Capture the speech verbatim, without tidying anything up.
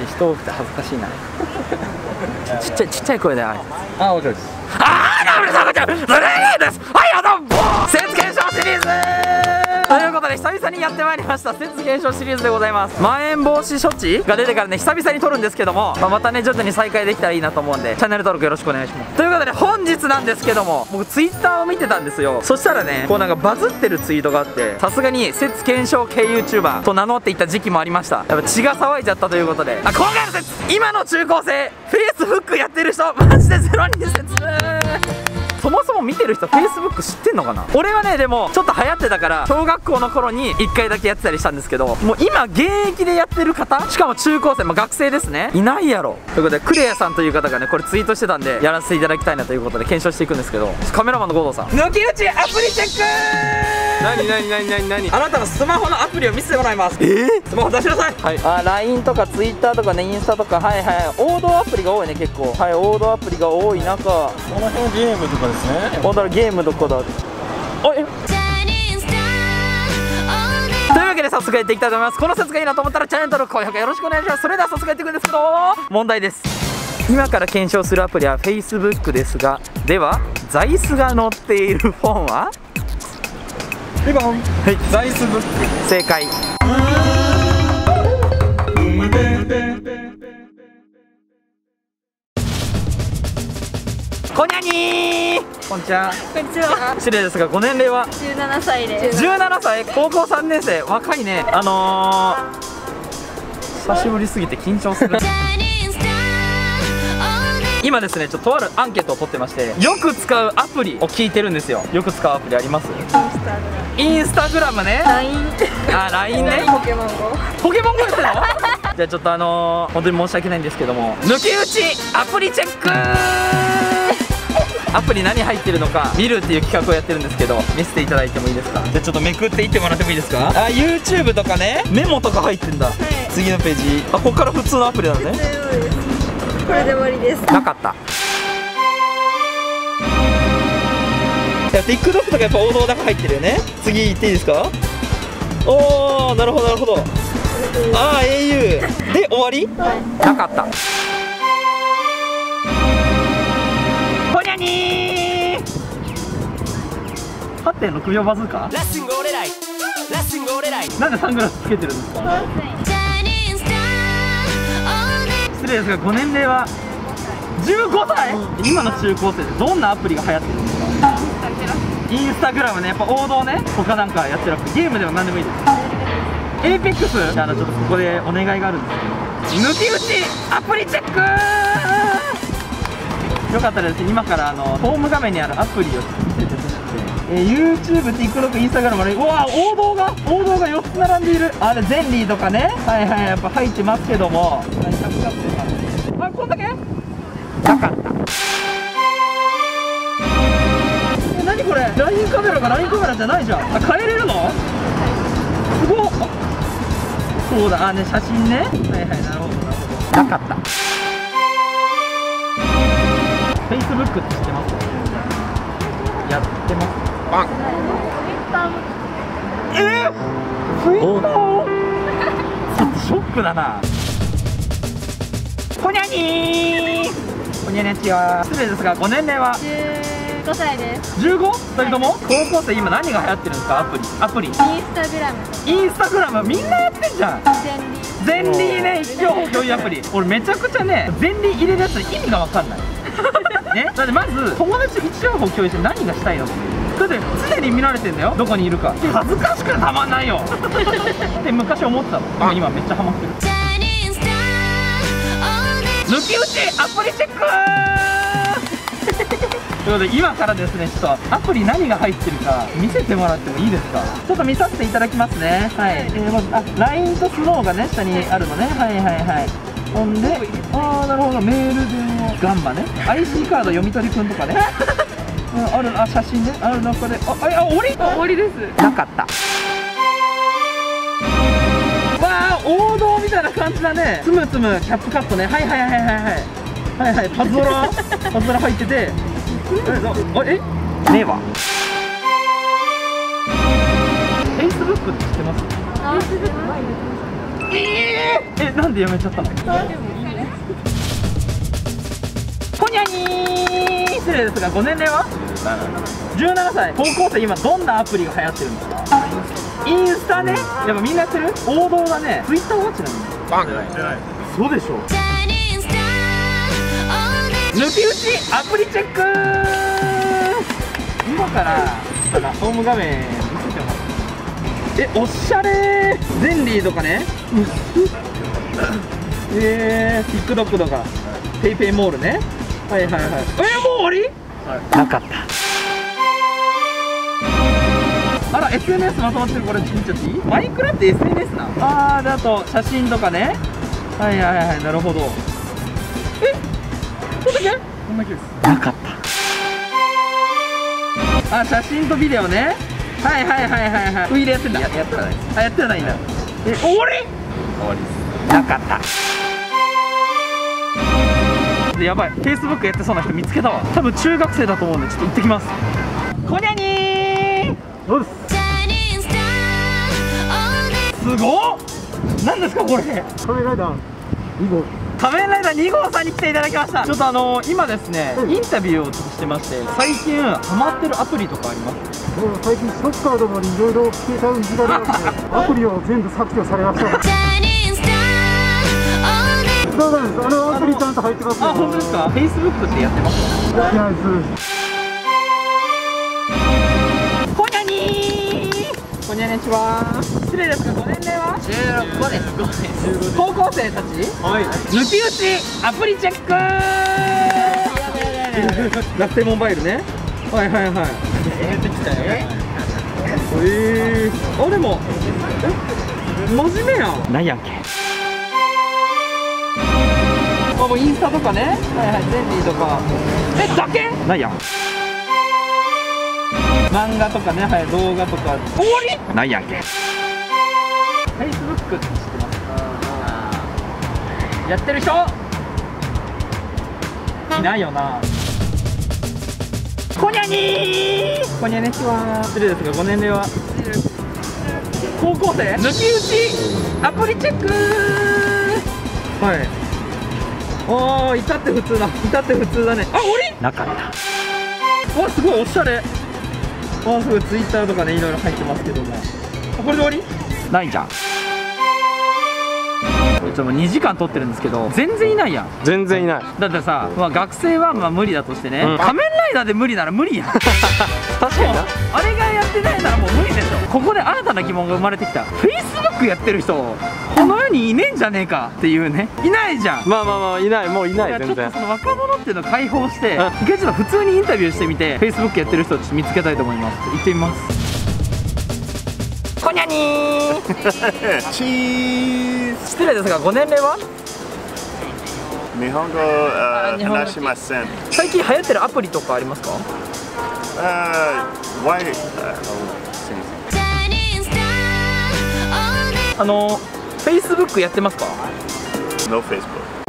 人多くて恥ずかしいな。ちっちゃいちっちゃい声であい。 あ、お上手。 あー、ダメです、ダメです。それです。はい、あどうも。説検証シリーズということで久々にやってまいりました説検証シリーズでございます。まん延防止処置が出てからね久々に撮るんですけども、まあ、またね徐々に再開できたらいいなと思うんでチャンネル登録よろしくお願いします。ということで本日なんですけども、僕ツイッターを見てたんですよ。そしたらねこうなんかバズってるツイートがあって、さすがに説検証系 YouTuber と名乗っていた時期もありました。やっぱ血が騒いじゃったということで、あ、今回の説、今の中高生 Facebook やってる人マジでゼロにん説。そもそも見てる人 Facebook 知ってんのかな。俺はねでもちょっと流行ってたから小学校の頃にいっかいだけやってたりしたんですけど、もう今現役でやってる方、しかも中高生、まあ、学生ですね、いないやろということで、クレアさんという方がねこれツイートしてたんでやらせていただきたいなということで検証していくんですけど、カメラマンの郷藤さん、抜き打ちアプリチェック。 なになになになになに。 あなたのスマホのアプリを見せてもらいます。えー、スマホ出しなさい。はい、あ ライン とか Twitter とかねインスタとか、はいはい、王道アプリが多いね結構。はい、王道アプリが多い中、 この辺ゲームとかですね。 ほんとゲームどこだ。あ、えというわけで早速やっていきたいと思います。この説がいいなと思ったらチャンネル登録高評価よろしくお願いします。それでは早速やっていくんですけど、問題です。今から検証するアプリは Facebook ですが、では座椅子が載っているフォンはリボン。 はい、 座椅子ブック。 正解。こにゃにー、こんにちは。 こんにちは。 失礼ですがご年齢は？ じゅうななさいです。 じゅうななさい、高校さんねん生、若いね。あのー、久しぶりすぎて緊張する。今ですねちょっととあるアンケートを取ってまして、よく使うアプリを聞いてるんですよ。よく使うアプリあります？インスタグラムね。 ライン。 あ、ライン ね。 ポケモン ゴ。 ポケモン ゴ やってるの？じゃあちょっとあのー、本当に申し訳ないんですけども、抜き打ちアプリチェック。アプリ何入ってるのか見るっていう企画をやってるんですけど、見せていただいてもいいですか？じゃあちょっとめくっていってもらってもいいですか？あ、YouTube とかね、メモとか入ってんだ。はい、次のページ。あ、ここから普通のアプリなのね。 これで終わりです。 なかった。いや TikTok とかやっぱ王道だから入ってるよね。次行っていいですか？おー、なるほどなるほど。あー エーユー で終わり？はい、なかった。こにゃにー はってんろく 秒バズーカ。なんでサングラスつけてるんですか？失礼ですがご年齢は？じゅうごさい。今の中高生でどんなアプリが流行ってるんですか？インスタグラムね、やっぱ王道ね。他なんかやってるアプリ、ゲームでも何でもいいです。エーペックス。じゃああのちょっとここでお願いがあるんですけど、抜き打ちアプリチェック。よかったらですね、今からあのホーム画面にあるアプリを見せてほしくて、えー、YouTube、TikTok、Instagram まで、うわー、王道が王道がよっつ並んでいる。あれゼンリーとかね、はいはい、やっぱ入ってますけども、あ、こんだけ？なかった。え、何これ？ ライン カメラが ライン カメラじゃないじゃん。あ、変えれるの？すごっ。そうだ、あ、ね、写真ね。はいはい、なるほどなるほど。なかった。Facebook って知ってます？やってます。バン。えー、Twitter？ちょっとショックだな。こにゃにー、こにゃにゃちは。失礼ですがご年齢は？ じゅうごさいです。 じゅうご？ ふたりとも？高校生今何が流行ってるんですか？アプリアプリインスタグラム。 インスタグラムみんなやってんじゃん。ゼンリー。ゼンリーね、一応共有アプリ。俺めちゃくちゃねゼンリー入れるやつ意味が分かんないね。だってまず友達と位置情報共有して何がしたいのって。だって常に見られてんだよ、どこにいるか。恥ずかしくてたまんないよって昔思ってたの。でも今めっちゃハマってる。抜き打ちアプリチェックということで今からですね、ちょっとアプリ何が入ってるか見せてもらってもいいですか？ちょっと見させていただきますね。はい、えー、まずあ ライン とスノーがね下にあるのね。はいはいはい。ほんで、ああなるほど、メールでガンマね、 アイシー カード読み取りくんとかねうん、ある、あ、写真ねある中で、あ、あ、あ、終わり？終わりです。なかった。わあ、王道みたいな感じだね。つむつむキャップカットね。はいはいはいはいはいはいはい。パズドラパズドラ入ってて、え、あ、え、ねえわ。Facebook って知ってます？ Facebook えー、え、なんでやめちゃったの？ほにゃにー、失礼ですがご年齢は？じゅうななさい。高校生、今どんなアプリが流行ってるんですか？インスタね。やっぱみんなやってる？王道だね。ツイッターウォッチなの？バン。そうでしょ。抜き打ちアプリチェック。今からホーム画面見せてもらう。え、おしゃれー。ゼンリーとかね。えー、TikTok とか PayPay モールね。はいはいはい。えー、もう終わり？はい、なかった。あら、 エスエヌエス まとまってる。これ見ちゃっていい？マイクラって エスエヌエス なの？あー、であと写真とかね。はいはいはい、なるほど。え、こんだけ？こんだけです。なかった。あ、写真とビデオね。はいはいはいはいはい。ウイイレやってんだ。やってはない。あ、やってはないんだ。え、終わり？終わりです。なかった。で、やばい。Facebook やってそうな人見つけたわ。多分中学生だと思うんで、ちょっと行ってきます。こにゃにー。どうです？すごっ。何ですかこれ？ 仮面ライダーに号。 仮面ライダーに号さんに来ていただきました。ちょっとあのー、今ですね、インタビューをちょっとしてまして、最近ハマってるアプリとかあります？ 最近ショッカーどもにいろいろ携帯をいじられまして、アプリを全部削除されました。そうなんです。あのアプリちゃんと入ってますよ。 あ、本当ですか？ Facebook ってやってます？ やってないです。 こにゃにー。こにゃにちは。失礼ですがご年齢は？じゅうろくです。高校生たち？はい。抜き打ちアプリチェックー。楽天モバイルね。はいはいはい。出てきたよ。えー、あ、でもえ、真面目やん。なんやんけ。あ、もうインスタとかね。はいはい、ゼンリーとか。え、だけ？なんやん。漫画とかね、はい、動画とか。終わり？なんやんけ。Facebook って知ってますか？やってる人いないよな。こにゃにー。こにゃねちは。失礼ですがご年齢は？高校生？抜き打ちアプリチェックー。はい。ああ、いたって普通だ。いたって普通だね。あ、終わり？なかった。わ、すごいおしゃれ。あ、すごいツイッターとかね、いろいろ入ってますけども。あ、これで終わり？ないじゃん。ちょっともうにじかん撮ってるんですけど、全然いないやん。 全然いない。 だってさ、まあ、学生はまあ無理だとしてね、うん、仮面ライダーで無理なら無理やん。確かにな。 あれがやってないならもう無理でしょ。ここで新たな疑問が生まれてきた。 Facebook やってる人この世にいねえんじゃねえかっていうね。いないじゃん。 まあまあまあ、いない。もういない。全然。 ちょっとその若者っていうのを解放して、一回ちょっと普通にインタビューしてみて Facebook やってる人をちょっと見つけたいと思います。行ってみます。こにゃにー。 チーズ。 失礼ですがご年齢は？ 日本語、uh, 日本語話しません。 最近流行ってるアプリとかありますか？ あー、ワイ、 あの Facebook やってますか？ No Facebook。